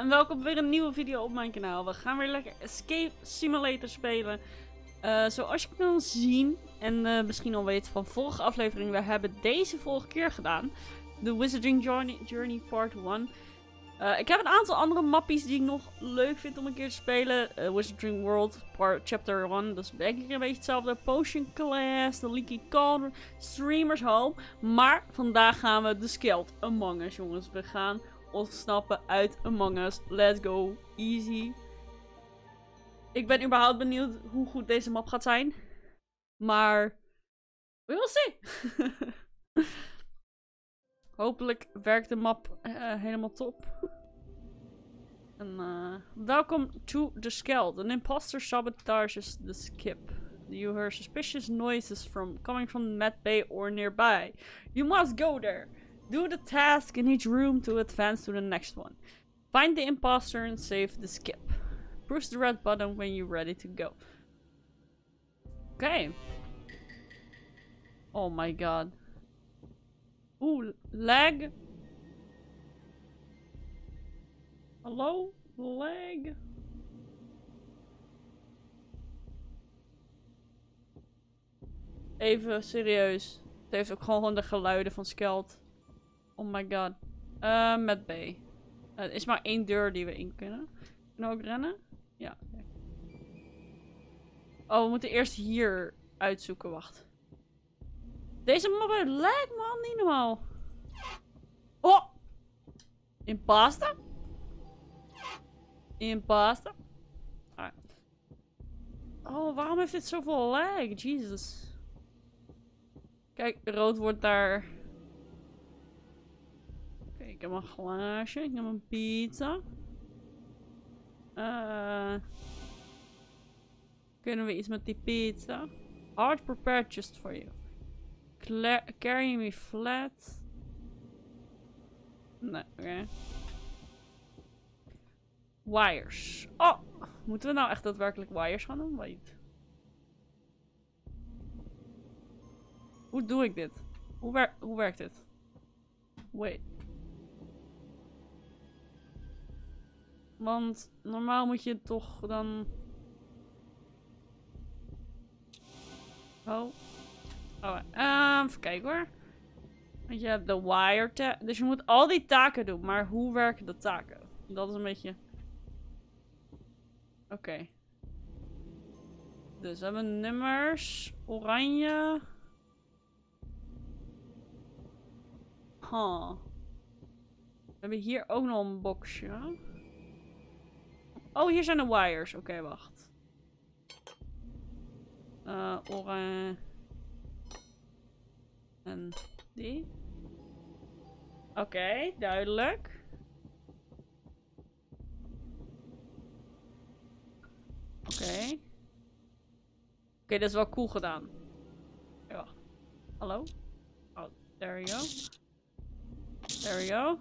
en welkom bij weer een nieuwe video op mijn kanaal. We gaan weer lekker Escape Simulator spelen. Zoals je kan zien, en misschien al weet van vorige aflevering, we hebben deze vorige keer gedaan. De Wizarding Journey Part 1. Ik heb een aantal andere mappies die ik nog leuk vind om een keer te spelen. Wizarding World Chapter 1, dat is denk ik een beetje hetzelfde. Potion Class, The Leaky Cauldron, Streamer's Home. Maar vandaag gaan we de Skeld Among Us, jongens. We gaan ontsnappen uit Among Us. Let's go. Easy. Ik ben überhaupt benieuwd hoe goed deze map gaat zijn. Maar we will see. Hopelijk werkt de map helemaal top. En welcome to the Skeld. An imposter sabotages the skip. You hear suspicious noises coming from the Med Bay or nearby. You must go there. Do the task in each room to advance to the next one. Find the imposter and save the skip. Push the red button when you're ready to go. Okay. Oh my god. Oeh, lag. Hallo? Lag? Even serieus. Het heeft ook gewoon de geluiden van Skeld. Oh my god. Met B. Er is maar één deur die we in kunnen. Kunnen we ook rennen? Ja. Okay. Oh, we moeten eerst hier uitzoeken. Wacht. Deze map lijkt me al niet normaal. Oh! Imposter? Imposter? Ah. Oh, waarom heeft dit zoveel lag? Jesus. Kijk, rood wordt daar. Oké, ik heb een glaasje. Ik heb een pizza. Kunnen we iets met die pizza? Hard prepared just for you. Carry me flat. Nee, oké. Wires. Oh! Moeten we nou echt daadwerkelijk wires gaan doen? Wait. Hoe doe ik dit? Hoe werkt dit? Wait. Want normaal moet je toch dan... Oh. Oh, even kijken hoor. Want je hebt de wire dus je moet al die taken doen. Maar hoe werken de taken? Dat is een beetje... Oké. Dus we hebben nummers. Oranje. Huh. We hebben hier ook nog een boxje. Oh, hier zijn de wires. Oké, wacht. Oranje. En die. Oké, duidelijk. Oké. Oké, dat is wel cool gedaan. Ja, wacht. Hallo? Oh, there you go. There you go.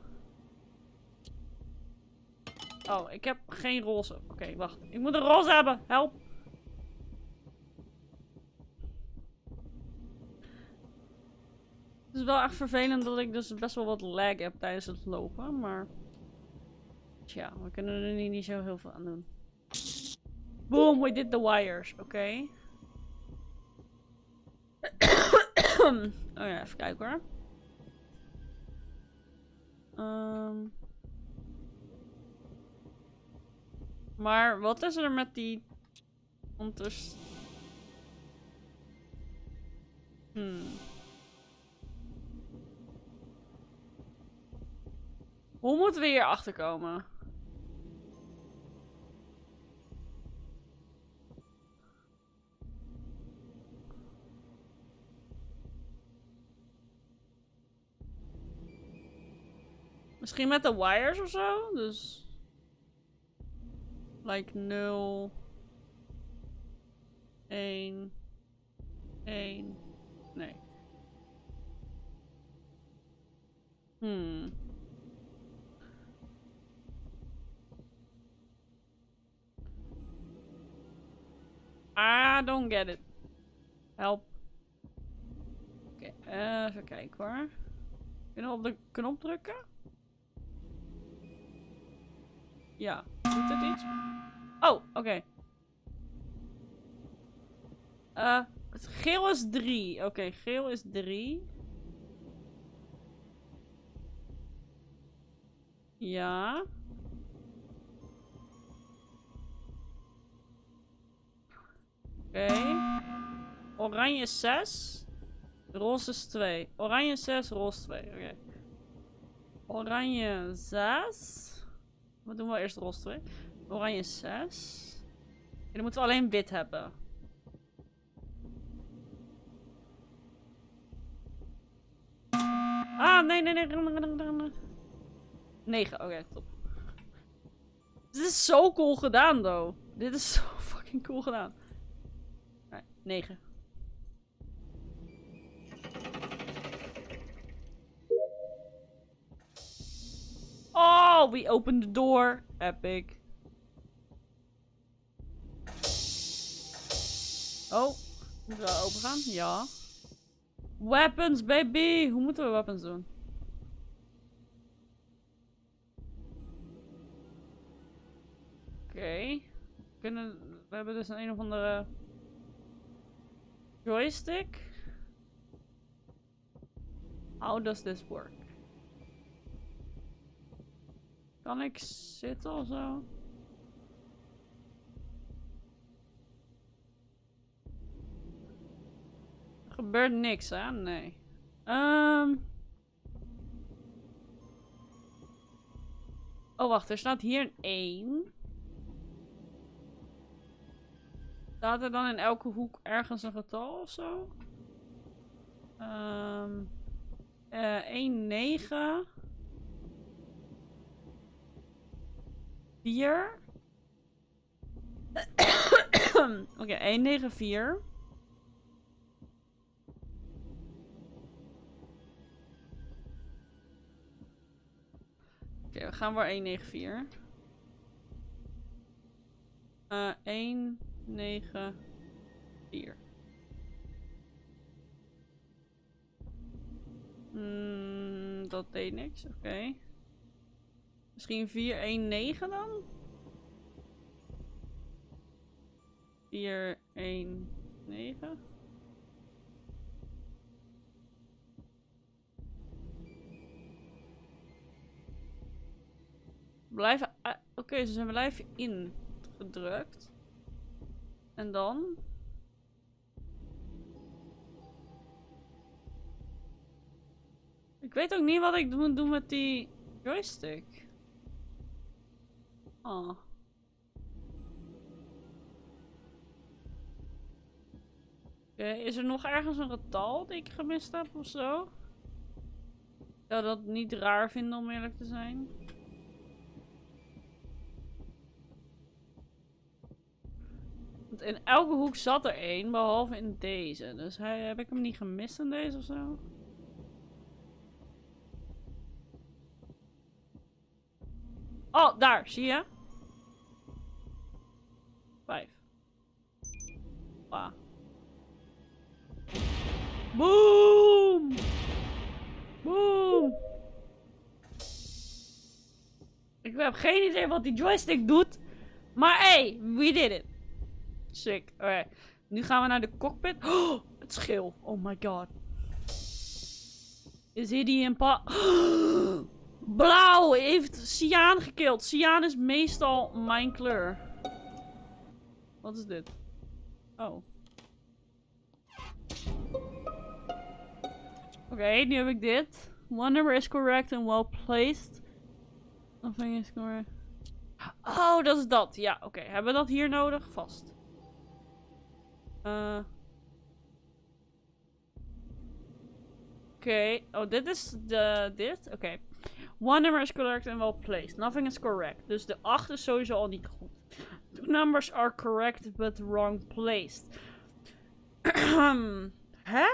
Oh, ik heb geen roze. Oké, wacht. Ik moet een roze hebben. Help. Het is wel echt vervelend dat ik dus best wel wat lag heb tijdens het lopen, maar... Tja, we kunnen er niet zo heel veel aan doen. Boom, we did the wires. Oké. Oh ja, even kijken hoor. Maar wat is er met die... ondertussen... Hoe moeten we hier achter komen? Misschien met de wires of zo? Dus... Like 0... 1... 1... Nee. I don't get it. Help. Oké, even kijken hoor. Kunnen we op de knop drukken? Ja. Doet het iets? Oh, oké. Geel is 3. Oké, geel is 3. Ja. Oké. Oranje is 6. Roze is 2. Oranje is 6, roze 2. Oké. Oranje 6. Wat doen we eerst roze 2? Oranje 6. En dan moeten we alleen wit hebben. Ah, nee. 9, oké, top. Dit is zo cool gedaan, though. Dit is zo fucking cool gedaan. 9. Oh, we opened the door. Epic. Oh, moeten we open gaan? Ja. Weapons, baby! Hoe moeten we weapons doen? Oké. We hebben dus een of andere joystick. How does this work? Kan ik zitten of zo? Er gebeurt niks, hè? Nee. Oh, wacht. Er staat hier een 1. Staat er dan in elke hoek ergens een getal of zo? 1, 9. 4. Oké, 1, 9, 4. Oké, we gaan voor 1, 9, 4. 1, 9, 4. Dat deed niks, oké. Misschien 4, 1, 9 dan? 4, 1, 9. Blijven... Oké, ze zijn blijven ingedrukt. En dan? Ik weet ook niet wat ik moet doen met die joystick. Oh. Oké, is er nog ergens een getal die ik gemist heb of zo? Ik zou dat niet raar vinden om eerlijk te zijn. Want in elke hoek zat er één, behalve in deze. Dus heb ik hem niet gemist in deze of zo? Oh, daar, zie je? 5. Wow. Boom! Boom! Ik heb geen idee wat die joystick doet. Maar hey, we did it. Sick. Alright. Nu gaan we naar de cockpit. Oh, het is geel. Oh my god. Is hier die een pa... Blauw heeft cyaan gekild. Cyaan is meestal mijn kleur. Wat is dit? Oh. Oké, nu heb ik dit. One number is correct and well placed. Nothing is correct. Oh, dat is dat. Ja, oké. Hebben we dat hier nodig? Vast. Oké. Oh, dit is dit? Oké. One number is correct and well placed. Nothing is correct. Dus de 8 is sowieso al niet goed. Two numbers are correct but wrong placed. Hè?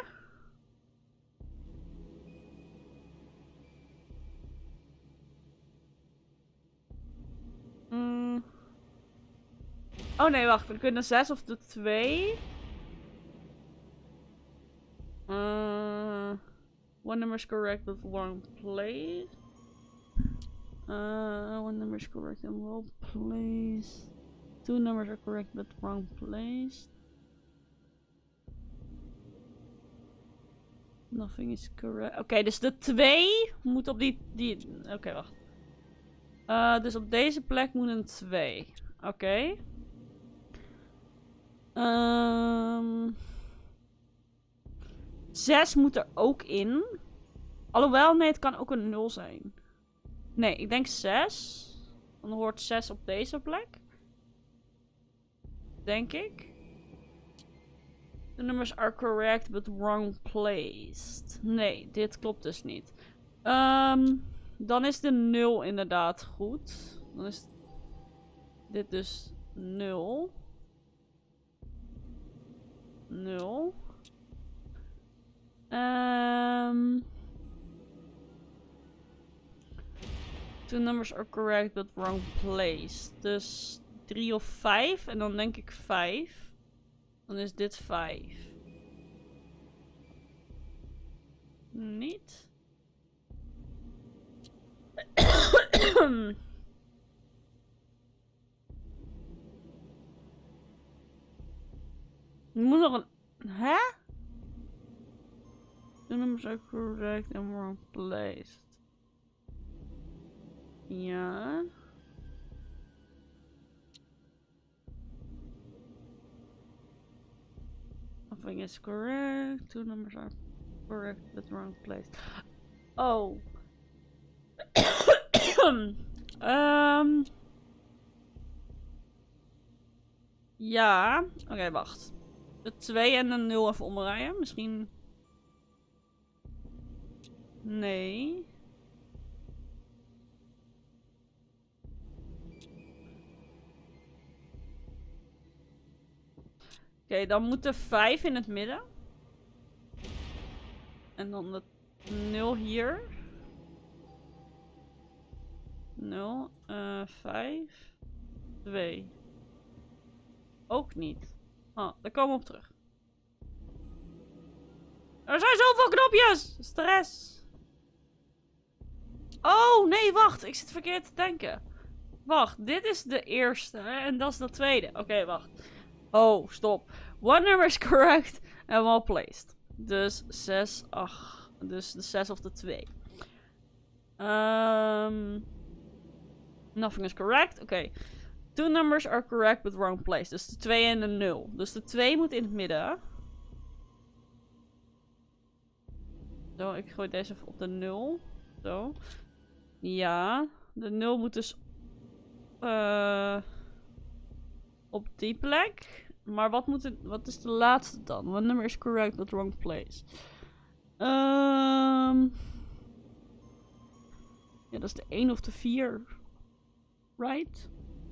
Oh nee, wacht. We kunnen 6 of de 2. One number is correct but wrong placed. One number is correct and well placed. Two numbers are correct but wrong placed. Nothing is correct. Oké, dus de 2 moet op die... Oké, wacht. Dus op deze plek moet een 2. Oké. 6 moet er ook in. Alhoewel, nee, het kan ook een 0 zijn. Nee, ik denk 6. Dan hoort 6 op deze plek. Denk ik. The numbers are correct, but wrong placed. Nee, dit klopt dus niet. Dan is de 0 inderdaad goed. Dan is dit dus 0. 0. Two numbers are correct, but wrong placed. Dus 3 of 5. En dan denk ik 5. Dan is dit 5. Niet. Moet nog een... Hè? The numbers are correct and wrong placed. Ja. Nothing is correct. Two numbers are correct but wrong placed. Oh. Ja. Oké, wacht. De 2 en de 0 even omdraaien. Misschien... Nee. Oké, dan moet de 5 in het midden. En dan de 0 hier. 0, 5, 2. Ook niet. Oh, daar komen we op terug. Er zijn zoveel knopjes! Stress. Oh, nee, wacht. Ik zit verkeerd te denken. Wacht, dit is de eerste en dat is de tweede. Oké, wacht. Oh, stop. One number is correct and well placed. Dus 6, 8. Dus de 6 of de 2. Nothing is correct. Oké. Two numbers are correct but wrong placed. Dus de 2 en de 0. Dus de 2 moet in het midden. Zo, ik gooi deze even op de 0. Zo. Ja. De 0 moet dus... op die plek. Maar wat is de laatste dan? One number is correct but wrong place. Ja, dat is de 1 of de 4. Right?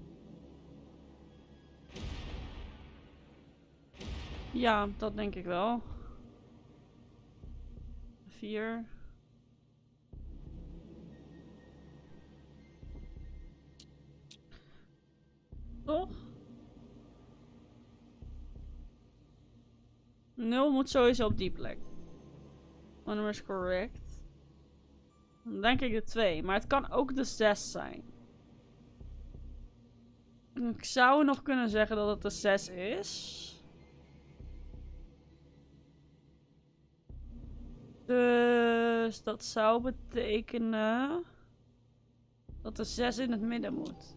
Ja, dat denk ik wel. 4. Toch? 0 moet sowieso op die plek. One number is correct. Dan denk ik de 2. Maar het kan ook de 6 zijn. Ik zou nog kunnen zeggen dat het de 6 is. Dus dat zou betekenen dat de 6 in het midden moet.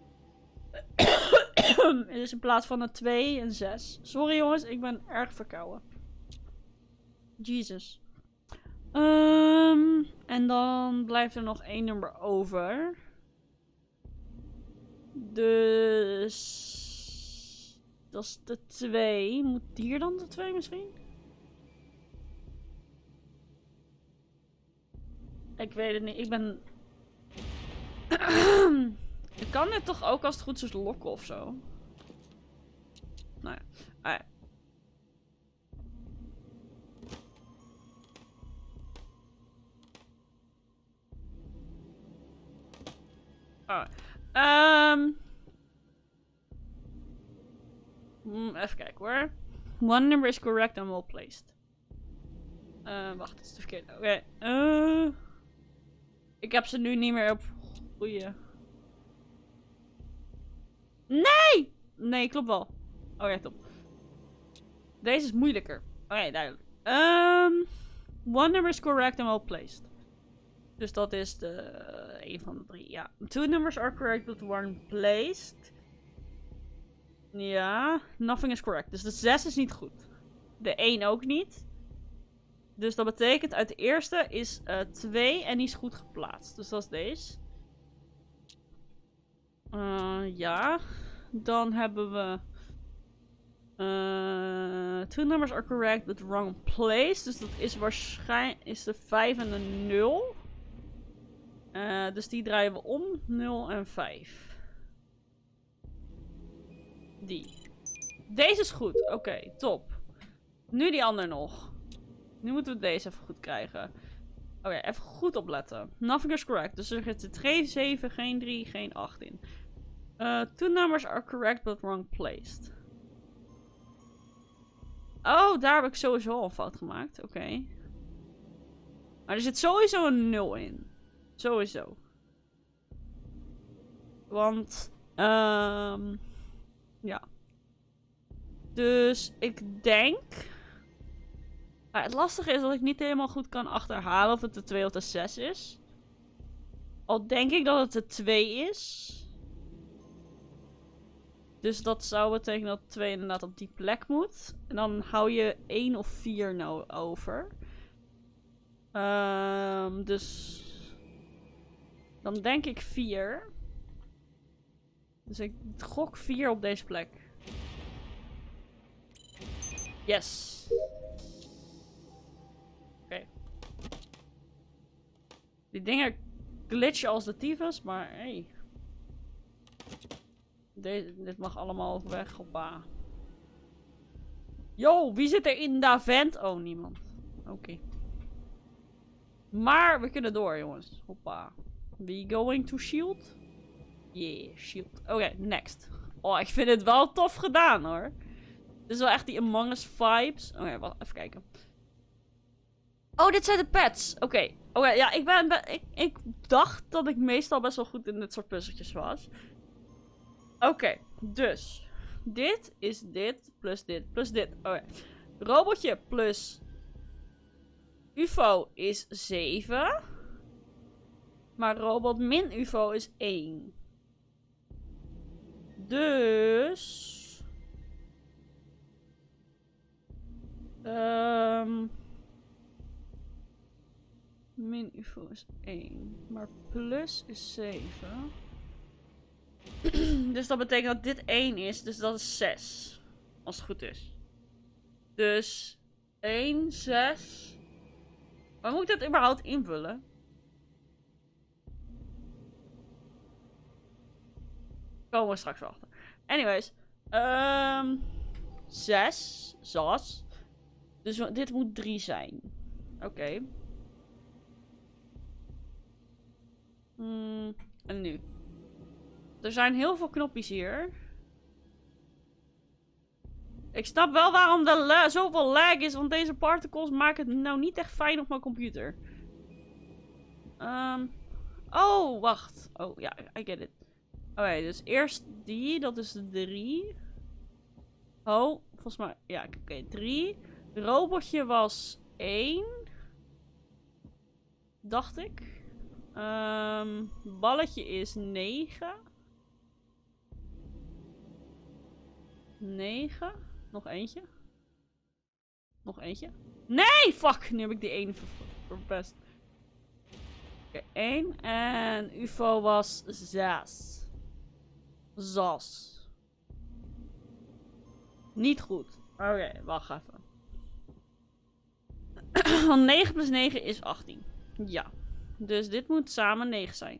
Dus in plaats van een 2 en 6. Sorry jongens, ik ben erg verkouden. Jesus. En dan blijft er nog 1 nummer over. Dus... dat is de 2. Moet hier dan de 2 misschien? Ik weet het niet. Ik ben... Ik kan dit toch ook als het goed is lokken of zo? Nou ja. Ah, ja. Even kijken hoor. One number is correct and well placed. Wacht, het is de verkeerde. Oké. Ik heb ze nu niet meer op Goeie. Nee! Nee, klopt wel. Oh ja, top. Deze is moeilijker. Oké, duidelijk. One number is correct and well placed. Dus dat is de een van de 3. Ja. Two numbers are correct but one placed. Ja. Nothing is correct. Dus de 6 is niet goed. De 1 ook niet. Dus dat betekent uit de eerste is 2 en die is goed geplaatst. Dus dat is deze. Ja. Dan hebben we... two numbers are correct but wrong place. Dus dat is waarschijnlijk is de 5 en de 0. Dus die draaien we om. 0 en 5. Die. Deze is goed. Oké, top. Nu die ander nog. Nu moeten we deze even goed krijgen. Oké, even goed opletten. Nothing is correct. Dus er zit geen 7, geen 3, geen 8 in. Two numbers are correct but wrong placed. Oh, daar heb ik sowieso al een fout gemaakt. Oké. Maar er zit sowieso een 0 in. Sowieso. Want, ja. Dus ik denk... Maar het lastige is dat ik niet helemaal goed kan achterhalen of het de 2 of de 6 is. Al denk ik dat het de 2 is. Dus dat zou betekenen dat 2 inderdaad op die plek moet. En dan hou je 1 of 4 nou over. Dus... Dan denk ik 4. Dus ik gok 4 op deze plek. Yes. Oké. Die dingen glitchen als de tyfus, maar hey. Dit mag allemaal weg, hoppa. Yo, wie zit er in dat vent? Oh, niemand. Oké. Maar we kunnen door, jongens. Hoppa. We going to shield? Yeah, shield. Oké, next. Oh, ik vind het wel tof gedaan, hoor. Dit is wel echt die Among Us vibes. Oké, wacht, even kijken. Oh, dit zijn de pets. Oké, ja, ik dacht dat ik meestal best wel goed in dit soort puzzeltjes was. Oké, dus. Dit is dit plus dit plus dit. Oké. Robotje plus UFO is 7. Maar robot min UFO is 1. Dus... min UFO is 1. Maar plus is 7. Dus dat betekent dat dit 1 is. Dus dat is 6. Als het goed is. Dus 1, 6. Waar moet ik dat überhaupt invullen? Komen we straks wel achter. Anyways. 6. Zas. Dus dit moet 3 zijn. Oké. En nu. Er zijn heel veel knopjes hier. Ik snap wel waarom er zoveel lag is. Want deze particles maken het nou niet echt fijn op mijn computer. Oh, wacht. Oh, ja, I get it. Oké, dus eerst die. Dat is de 3. Oh, volgens mij... Ja, oké, 3. Robotje was 1. Dacht ik. Balletje is 9. 9. Nog eentje. Nog eentje. Nee! Fuck! Nu heb ik die 1 verpest. Oké, 1. En UFO was 6. Zas. Niet goed. Oké, wacht even. 9 plus 9 is 18. Ja. Dus dit moet samen 9 zijn.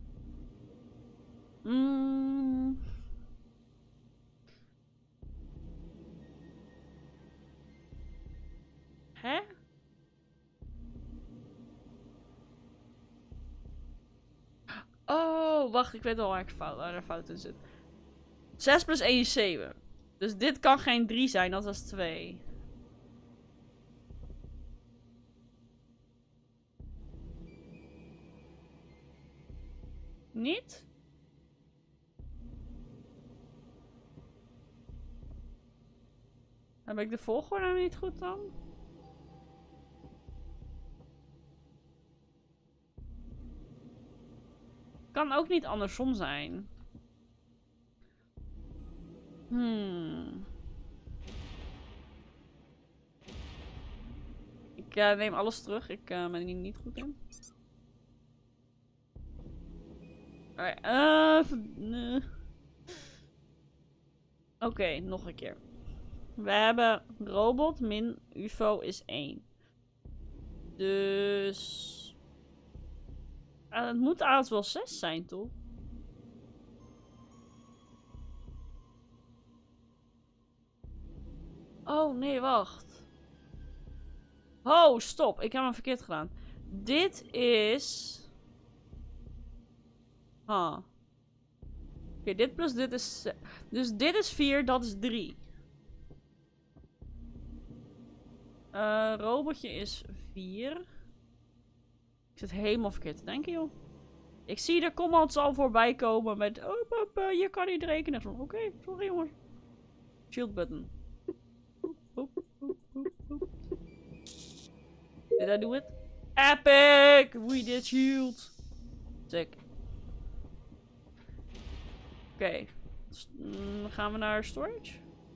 Hè? Oh, wacht. Ik weet al waar er fout in zit. 6 plus 1 is 7. Dus dit kan geen 3 zijn, dat was 2. Niet? Heb ik de volgorde niet goed dan? Kan ook niet andersom zijn. Ik neem alles terug. Ik ben hier niet goed in. Oké, nog een keer. We hebben robot min UFO is 1. Dus... het moet eigenlijk wel 6 zijn, toch? Oh, nee, wacht. Oh, stop. Ik heb hem verkeerd gedaan. Dit is... Oké, dit plus dit is... Dus dit is 4, dat is 3. Robotje is 4. Ik zit helemaal verkeerd te denken, joh. Ik zie de commands al voorbij komen met... Oh, papa, je kan niet rekenen. Oké, sorry jongens. Shield button. Did I do it? Epic! We did shield. Sick. Oké. Gaan we naar storage?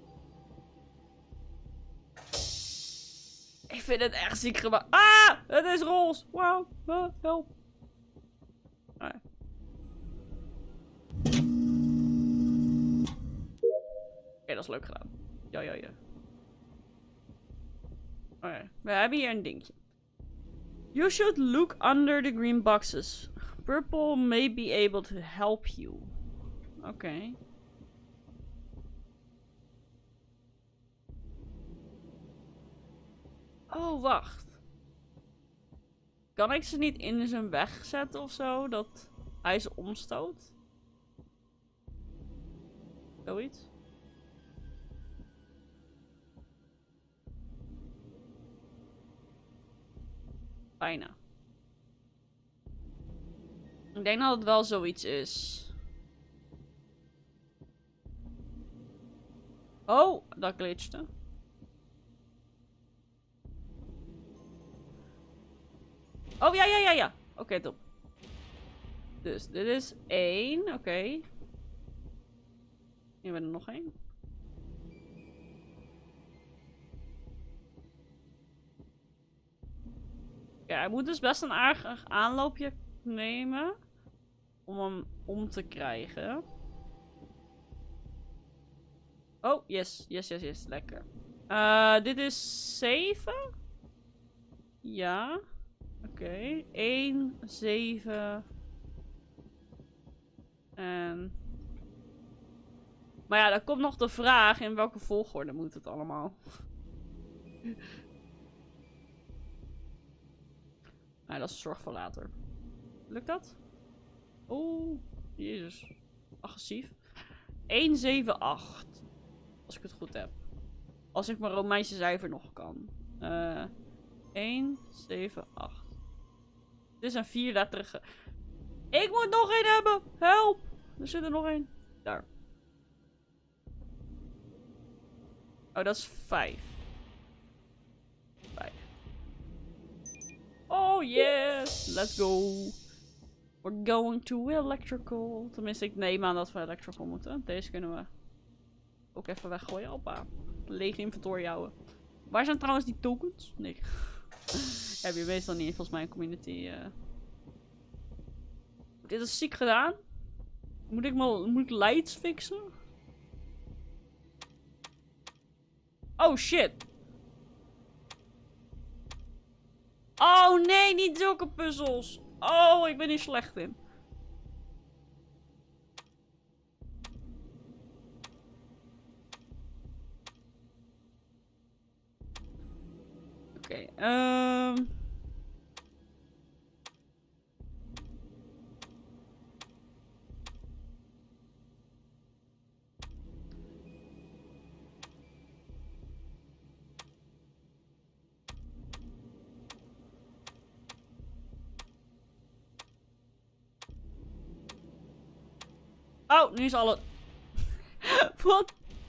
Ik vind het echt ziek gemaakt. Ah! Het is roze! Wauw. Help. Oké, dat is leuk gedaan. Ja. Oké, we hebben hier een dingetje. You should look under the green boxes. Purple may be able to help you. Oké. Oh, wacht. Kan ik ze niet in zijn weg zetten of zo? Dat hij ze omstoot? Zoiets? Bijna. Ik denk dat het wel zoiets is. Oh, dat glitchte. Oh, ja. Oké, top. Dus dit is 1. Oké. Hier hebben we er nog 1. Ja, hij moet dus best een aardig aanloopje nemen. Om hem om te krijgen. Oh, yes. Lekker. Dit is 7. Ja. Oké. 1, 7. En... Maar ja, dan komt nog de vraag in welke volgorde moet het allemaal. Nou, dat is zorg voor later. Lukt dat? Oeh, jezus. Agressief. 1, 7, 8. Als ik het goed heb. Als ik mijn Romeinse cijfer nog kan. 1, 7, 8. Dit is een 4-letterige. Ik moet nog één hebben! Help! Er zit er nog één. Daar. Oh, dat is 5. 5. Oh, yes! Let's go! We're going to electrical. Tenminste, ik neem aan dat we electrical moeten. Deze kunnen we ook even weggooien. Hoppa. Lege inventory houden. Waar zijn trouwens die tokens? Nee. Heb je meestal niet, volgens mij, een community. Dit is ziek gedaan. Moet ik lights fixen? Oh shit. Oh nee, niet zulke puzzels. Oh, ik ben hier slecht in. Oké, Oh, nu is alle... Wat?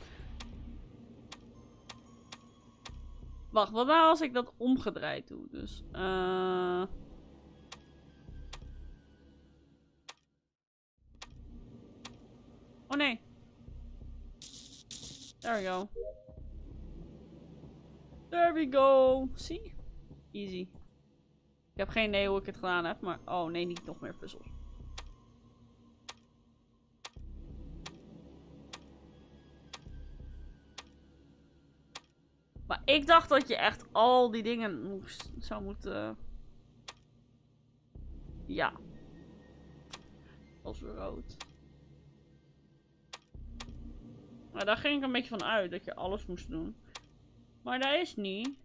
Wacht, wat nou als ik dat omgedraaid doe? Dus, Oh nee. There we go. There we go. Zie? Easy. Ik heb geen idee hoe ik het gedaan heb, maar... Oh nee, niet nog meer puzzels. Maar ik dacht dat je echt al die dingen zou moeten... Ja. Als rood. Maar daar ging ik een beetje van uit, dat je alles moest doen. Maar dat is niet.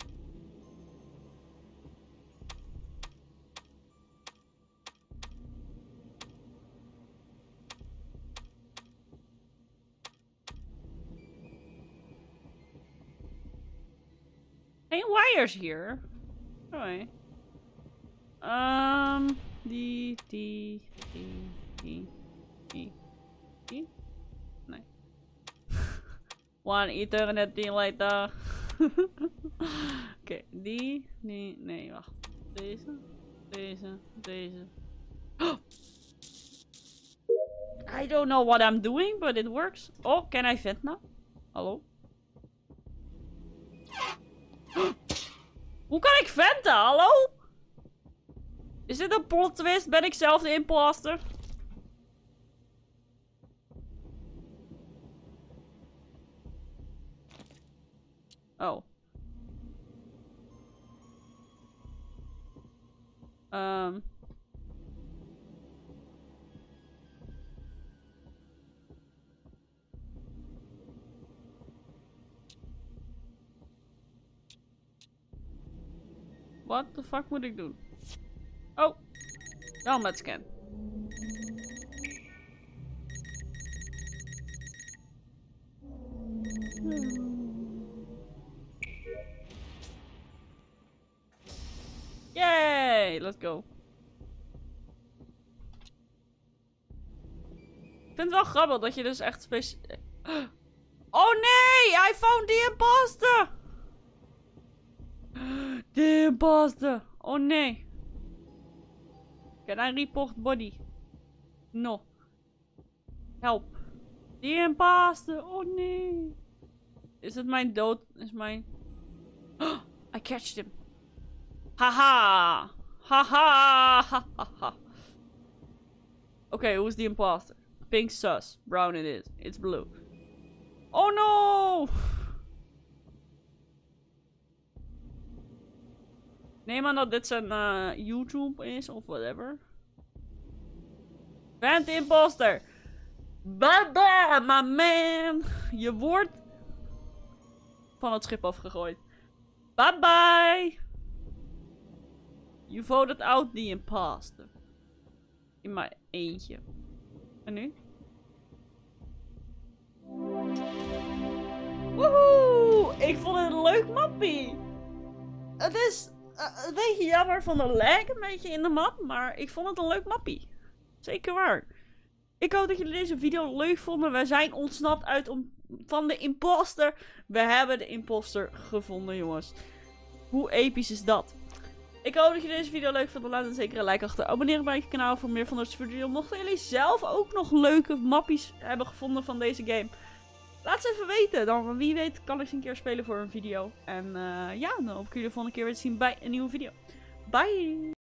Geen wires hier. Oké. Die. Nee. One eternity later. Oké, die. Nee, wacht. Deze. I don't know what I'm doing, but it works. Oh, can I vent now? Hallo? Hoe kan ik venten? Hallo? Is dit een plot twist? Ben ik zelf de imposter? Oh. What the fuck moet ik doen? Oh. Helmet scan. Yay! Let's go. Ik vind het wel grappig dat je dus echt speciaal... Oh nee! I found the imposter! The imposter! Oh nee. Can I report body? No. Help. The imposter! Oh nee. Is het mijn dood? Is mijn... I catched him. Haha! Haha! Haha! Okay, who's the imposter? Pink sus. Brown it is. It's blue. Oh no! Neem aan dat dit zijn YouTube is of whatever. Vent imposter! Baba, my man! Je wordt van het schip afgegooid. Bye bye! You voted out the imposter. In mijn eentje. En nu? Woehoe! Ik vond het een leuk mappie. Het is een beetje jammer van de lag een beetje in de map, maar ik vond het een leuk mappie. Zeker waar. Ik hoop dat jullie deze video leuk vonden. We zijn ontsnapt van de imposter. We hebben de imposter gevonden, jongens. Hoe episch is dat? Ik hoop dat jullie deze video leuk vonden. Laat dan zeker een like achter. Abonneer op mijn kanaal voor meer van deze video. Mochten jullie zelf ook nog leuke mappies hebben gevonden van deze game, laat ze even weten. Dan wie weet kan ik ze een keer spelen voor een video. En ja, dan hoop ik jullie de volgende keer weer te zien bij een nieuwe video. Bye!